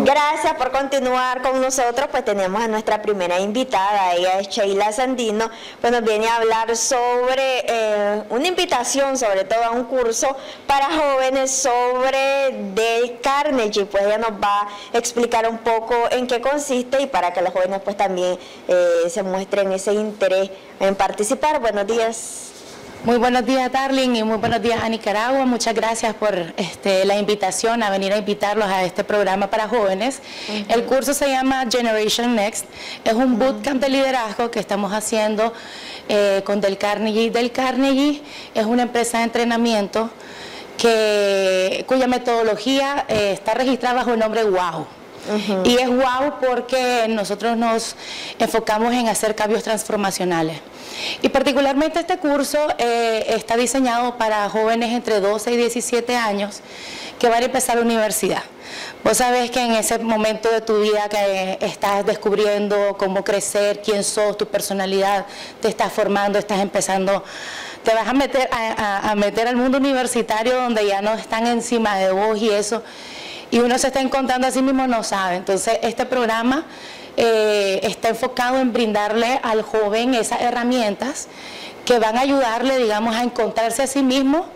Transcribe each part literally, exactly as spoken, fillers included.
Gracias por continuar con nosotros. Pues tenemos a nuestra primera invitada, ella es Sheila Sandino, pues nos viene a hablar sobre eh, una invitación, sobre todo a un curso para jóvenes sobre Dale Carnegie. Pues ella nos va a explicar un poco en qué consiste y para que los jóvenes pues también eh, se muestren ese interés en participar. Buenos días. Muy buenos días, Darling, y muy buenos días a Nicaragua. Muchas gracias por este, la invitación a venir a invitarlos a este programa para jóvenes. Uh-huh. El curso se llama Generation Next. Es un uh-huh. bootcamp de liderazgo que estamos haciendo eh, con Dale Carnegie. Dale Carnegie es una empresa de entrenamiento que, cuya metodología eh, está registrada bajo el nombre WOW. Uh-huh. Y es wow porque nosotros nos enfocamos en hacer cambios transformacionales. Y particularmente este curso eh, está diseñado para jóvenes entre doce y diecisiete años que van a empezar la universidad. Vos sabés que en ese momento de tu vida que estás descubriendo cómo crecer, quién sos, tu personalidad, te estás formando, estás empezando, te vas a meter, a, a, a meter al mundo universitario donde ya no están encima de vos y eso. Y uno se está encontrando a sí mismo, no sabe. Entonces, este programa eh, está enfocado en brindarle al joven esas herramientas que van a ayudarle, digamos, a encontrarse a sí mismo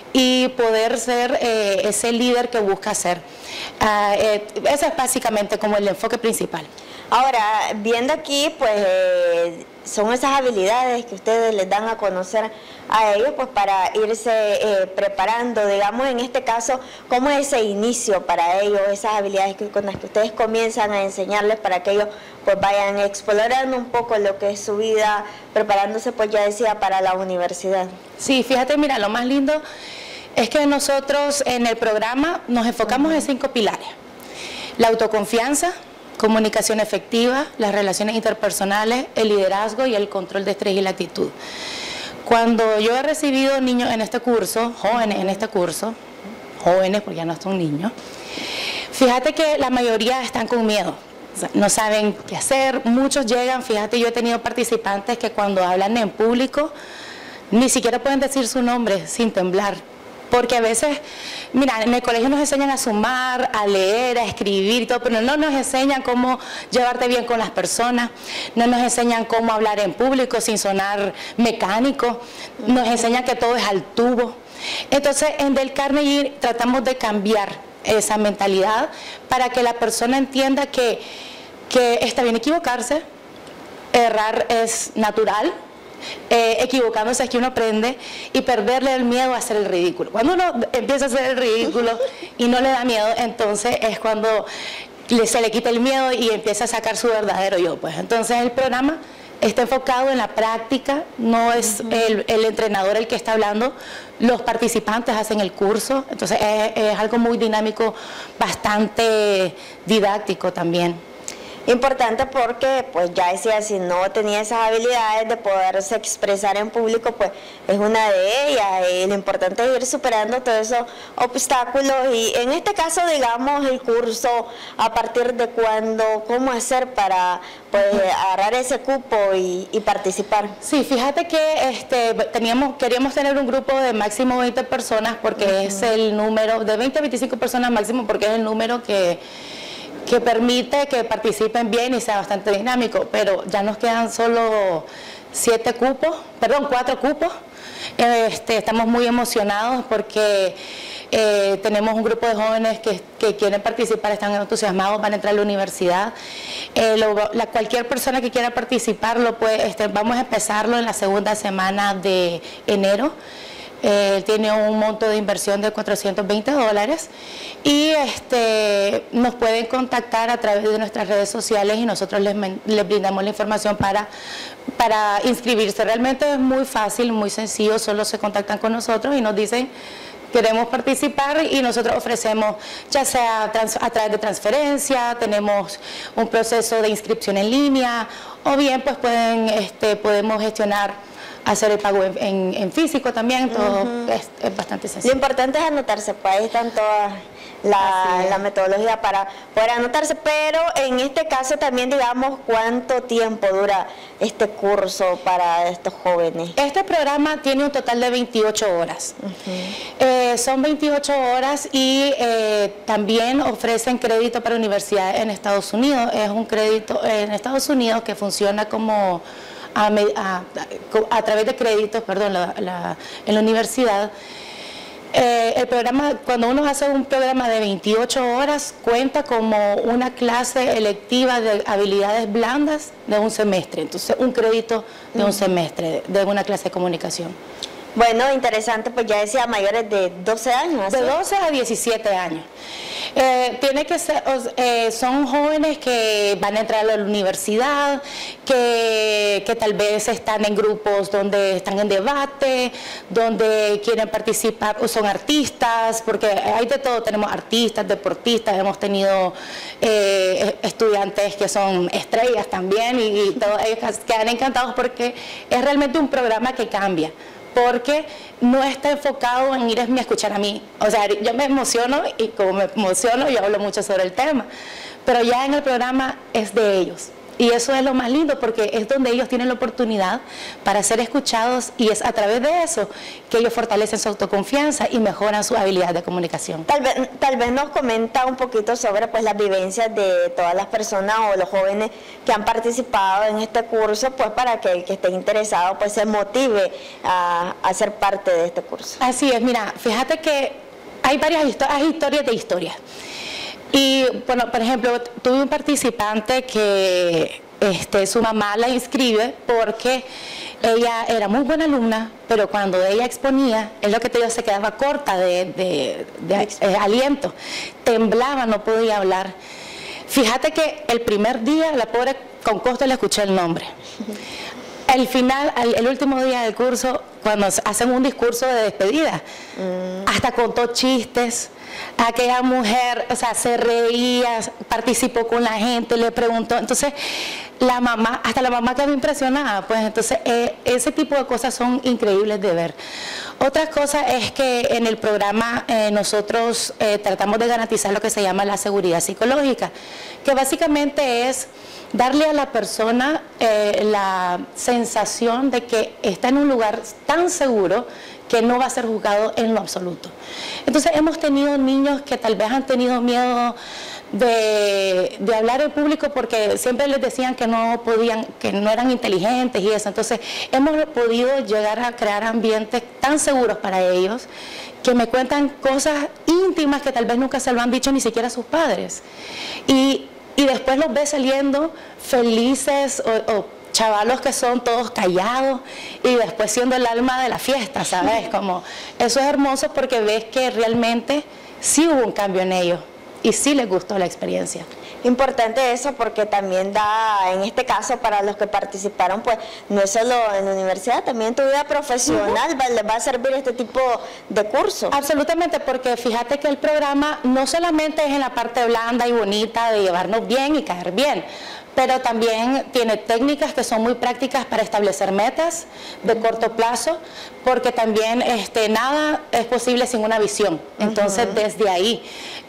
y poder ser eh, ese líder que busca ser. Uh, eh, ese es básicamente como el enfoque principal. Ahora, viendo aquí, pues eh, son esas habilidades que ustedes les dan a conocer a ellos, pues para irse eh, preparando, digamos, en este caso, ¿cómo es ese inicio para ellos, esas habilidades que, con las que ustedes comienzan a enseñarles para que ellos pues vayan explorando un poco lo que es su vida, preparándose, pues ya decía, para la universidad? Sí, fíjate, mira, lo más lindo es que nosotros en el programa nos enfocamos uh-huh. en cinco pilares: la autoconfianza, comunicación efectiva, las relaciones interpersonales, el liderazgo y el control de estrés y la actitud. Cuando yo he recibido niños en este curso, jóvenes en este curso, jóvenes porque ya no son niños, fíjate que la mayoría están con miedo, o sea, no saben qué hacer, muchos llegan, fíjate, yo he tenido participantes que cuando hablan en público ni siquiera pueden decir su nombre sin temblar. Porque a veces, mira, en el colegio nos enseñan a sumar, a leer, a escribir y todo, pero no nos enseñan cómo llevarte bien con las personas, no nos enseñan cómo hablar en público sin sonar mecánico, nos enseñan que todo es al tubo. Entonces, en Dale Carnegie tratamos de cambiar esa mentalidad para que la persona entienda que, que está bien equivocarse, errar es natural. Eh, equivocándose es que uno aprende, y perderle el miedo a hacer el ridículo. Cuando uno empieza a hacer el ridículo y no le da miedo, entonces es cuando le, se le quita el miedo y empieza a sacar su verdadero yo. Pues entonces el programa está enfocado en la práctica, no es uh-huh. el, el entrenador el que está hablando, los participantes hacen el curso, entonces es, es algo muy dinámico, bastante didáctico también. Importante porque, pues ya decía, si no tenía esas habilidades de poderse expresar en público, pues es una de ellas. Y lo importante es ir superando todos esos obstáculos. Y en este caso, digamos, el curso, a partir de cuándo, cómo hacer para pues agarrar ese cupo y, y participar. Sí, fíjate que este, teníamos, queríamos tener un grupo de máximo veinte personas porque uh-huh. es el número, de veinte a veinticinco personas máximo, porque es el número que... que permite que participen bien y sea bastante dinámico, pero ya nos quedan solo siete cupos, perdón, cuatro cupos. Este, estamos muy emocionados porque eh, tenemos un grupo de jóvenes que, que quieren participar, están entusiasmados, van a entrar a la universidad. Eh, lo, la, cualquier persona que quiera participar, lo puede, este, vamos a empezarlo en la segunda semana de enero. Eh, tiene un monto de inversión de cuatrocientos veinte dólares y este, nos pueden contactar a través de nuestras redes sociales y nosotros les, les brindamos la información para, para inscribirse. Realmente es muy fácil, muy sencillo, solo se contactan con nosotros y nos dicen queremos participar y nosotros ofrecemos ya sea trans, a través de transferencia, tenemos un proceso de inscripción en línea o bien pues pueden, este, podemos gestionar hacer el pago en, en, en físico también, todo uh-huh. es, es bastante sencillo. Lo importante es anotarse, pues ahí están todas la, la metodología para poder anotarse, pero en este caso también digamos cuánto tiempo dura este curso para estos jóvenes. Este programa tiene un total de veintiocho horas. Uh-huh. eh, son veintiocho horas y eh, también ofrecen crédito para universidades en Estados Unidos. Es un crédito en Estados Unidos que funciona como a, a, a través de créditos, perdón, la, la, en la universidad. Eh, el programa, cuando uno hace un programa de veintiocho horas, cuenta como una clase electiva de habilidades blandas de un semestre, entonces un crédito de un semestre, de una clase de comunicación. Bueno, interesante, pues ya decía mayores de doce años. ¿así? De doce a diecisiete años. Eh, tiene que ser, eh, son jóvenes que van a entrar a la universidad, que, que tal vez están en grupos donde están en debate, donde quieren participar, o son artistas, porque hay de todo, tenemos artistas, deportistas, hemos tenido eh, estudiantes que son estrellas también, y, y todos ellos quedan encantados porque es realmente un programa que cambia. Porque no está enfocado en ir a escuchar a mí. O sea, yo me emociono y como me emociono yo hablo mucho sobre el tema, pero ya en el programa es de ellos. Y eso es lo más lindo porque es donde ellos tienen la oportunidad para ser escuchados y es a través de eso que ellos fortalecen su autoconfianza y mejoran su habilidad de comunicación. Tal vez, tal vez nos comenta un poquito sobre pues las vivencias de todas las personas o los jóvenes que han participado en este curso, pues para que el que esté interesado pues se motive a, a ser parte de este curso. Así es, mira, fíjate que hay varias historias, hay historias de historias. Y, bueno, por ejemplo, tuve un participante que este, su mamá la inscribe porque ella era muy buena alumna, pero cuando ella exponía, es lo que te digo, se quedaba corta de, de, de eh, aliento, temblaba, no podía hablar. Fíjate que el primer día, la pobre, con costo le escuché el nombre. El final, el último día del curso, cuando hacen un discurso de despedida, mm. hasta contó chistes. Aquella mujer, o sea, se reía, participó con la gente, le preguntó. Entonces, la mamá, hasta la mamá quedó impresionada. Pues entonces, eh, ese tipo de cosas son increíbles de ver. Otra cosa es que en el programa eh, nosotros eh, tratamos de garantizar lo que se llama la seguridad psicológica, que básicamente es darle a la persona eh, la sensación de que está en un lugar tan seguro que no va a ser juzgado en lo absoluto. Entonces hemos tenido niños que tal vez han tenido miedo de, de hablar en público porque siempre les decían que no podían, que no eran inteligentes y eso. Entonces hemos podido llegar a crear ambientes tan seguros para ellos que me cuentan cosas íntimas que tal vez nunca se lo han dicho ni siquiera a sus padres. Y, y después los ves saliendo felices o, o chavalos que son todos callados y después siendo el alma de la fiesta, ¿sabes? Como, eso es hermoso porque ves que realmente sí hubo un cambio en ellos y sí les gustó la experiencia. Importante eso porque también da, en este caso para los que participaron, pues no es solo en la universidad, también en tu vida profesional uh-huh. les va a servir este tipo de cursos. Absolutamente, porque fíjate que el programa no solamente es en la parte blanda y bonita de llevarnos bien y caer bien, pero también tiene técnicas que son muy prácticas para establecer metas de corto plazo, porque también este, nada es posible sin una visión. Entonces, uh-huh. desde ahí,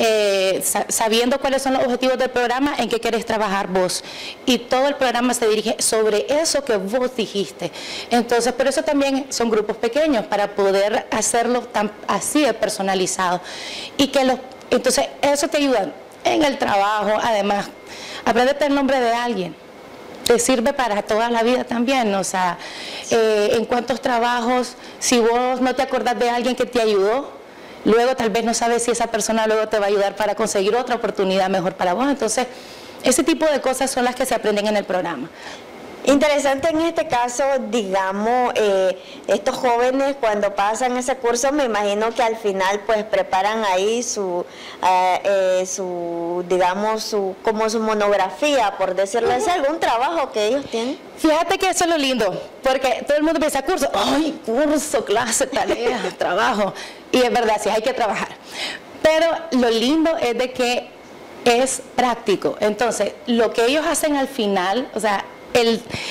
eh, sabiendo cuáles son los objetivos del programa, en qué querés trabajar vos. Y todo el programa se dirige sobre eso que vos dijiste. Entonces, por eso también son grupos pequeños, para poder hacerlo tan, así de personalizado. Y que los, entonces, eso te ayuda en el trabajo, además. Aprendete el nombre de alguien, te sirve para toda la vida también, o sea, eh, en cuántos trabajos, si vos no te acordás de alguien que te ayudó, luego tal vez no sabes si esa persona luego te va a ayudar para conseguir otra oportunidad mejor para vos. Entonces, ese tipo de cosas son las que se aprenden en el programa. Interesante en este caso, digamos, eh, estos jóvenes cuando pasan ese curso, me imagino que al final pues preparan ahí su, eh, eh, su digamos, su como su monografía, por decirlo así, algún trabajo que ellos tienen. Fíjate que eso es lo lindo, porque todo el mundo piensa curso, ¡ay, curso, clase, tarea, trabajo! Y es verdad, sí, hay que trabajar. Pero lo lindo es de que es práctico. Entonces, lo que ellos hacen al final, o sea, El,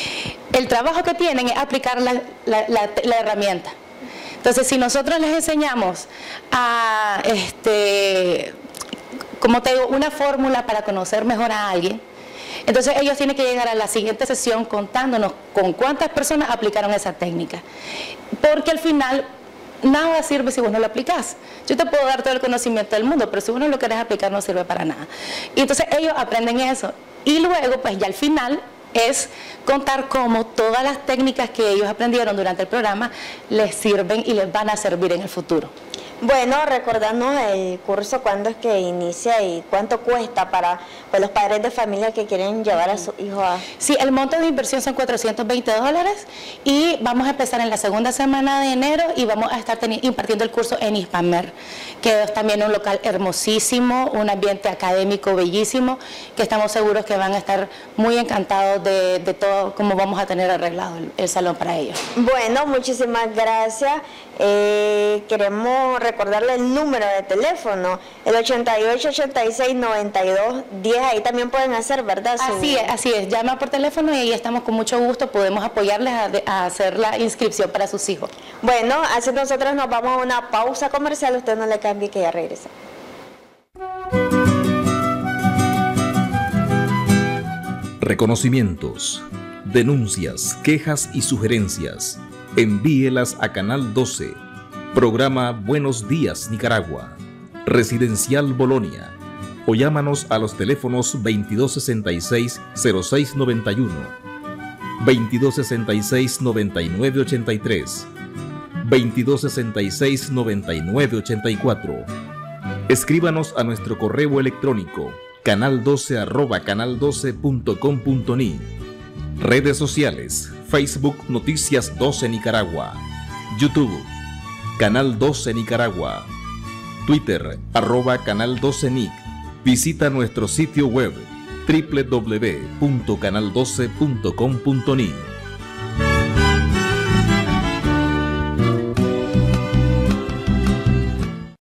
el trabajo que tienen es aplicar la, la, la, la herramienta. Entonces, si nosotros les enseñamos a, este, como te digo, una fórmula para conocer mejor a alguien, entonces ellos tienen que llegar a la siguiente sesión contándonos con cuántas personas aplicaron esa técnica. Porque al final, nada sirve si vos no lo aplicás. Yo te puedo dar todo el conocimiento del mundo, pero si vos no lo querés aplicar no sirve para nada. Y entonces ellos aprenden eso. Y luego, pues ya al final, es contar cómo todas las técnicas que ellos aprendieron durante el programa les sirven y les van a servir en el futuro. Bueno, recordarnos el curso, cuándo es que inicia y cuánto cuesta para pues, los padres de familia que quieren llevar a su hijo a... Sí, el monto de inversión son cuatrocientos veinte dólares y vamos a empezar en la segunda semana de enero y vamos a estar impartiendo el curso en Hispamer, que es también un local hermosísimo, un ambiente académico bellísimo, que estamos seguros que van a estar muy encantados de, de todo, cómo vamos a tener arreglado el, el salón para ellos. Bueno, muchísimas gracias. Eh, queremos recordarle el número de teléfono, el ochenta y ocho, ochenta y seis, noventa y dos, diez, ahí también pueden hacer, ¿verdad? Su... Así es, así es, llama por teléfono y ahí estamos con mucho gusto, podemos apoyarles a, a hacer la inscripción para sus hijos. Bueno, así nosotros nos vamos a una pausa comercial, usted no le cambie que ya regresa. Reconocimientos, denuncias, quejas y sugerencias. Envíelas a Canal doce, programa Buenos Días Nicaragua, Residencial Bolonia, o llámanos a los teléfonos veintidós sesenta y seis, cero seis noventa y uno, veintidós sesenta y seis, noventa y nueve ochenta y tres, veintidós sesenta y seis, noventa y nueve ochenta y cuatro. Escríbanos a nuestro correo electrónico canal doce arroba canal doce punto com punto ni. Redes sociales: Facebook Noticias doce Nicaragua, YouTube Canal doce Nicaragua, Twitter arroba Canal doce Nic. Visita nuestro sitio web doble u doble u doble u punto canal doce punto com punto ni.